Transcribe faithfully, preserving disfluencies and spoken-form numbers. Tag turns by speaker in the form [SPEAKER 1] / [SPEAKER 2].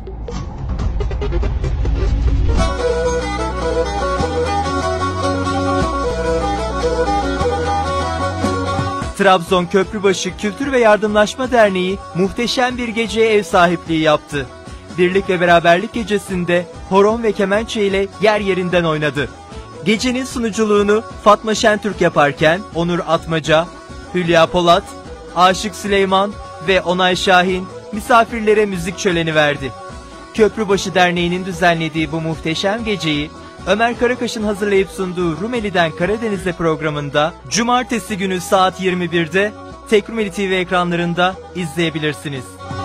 [SPEAKER 1] Trabzon Köprübaşı Kültür ve Yardımlaşma Derneği muhteşem bir geceye ev sahipliği yaptı. Birlik ve Beraberlik gecesinde horon ve kemençe ile yer yerinden oynadı. Gecenin sunuculuğunu Fatma Şentürk yaparken Onur Atmaca, Hülya Polat, Aşık Süleyman ve Onay Şahin misafirlere müzik şöleni verdi. Köprübaşı Derneği'nin düzenlediği bu muhteşem geceyi Ömer Karakaş'ın hazırlayıp sunduğu Rumeli'den Karadeniz'e programında Cumartesi günü saat yirmi birde Tek Rumeli T V ekranlarında izleyebilirsiniz.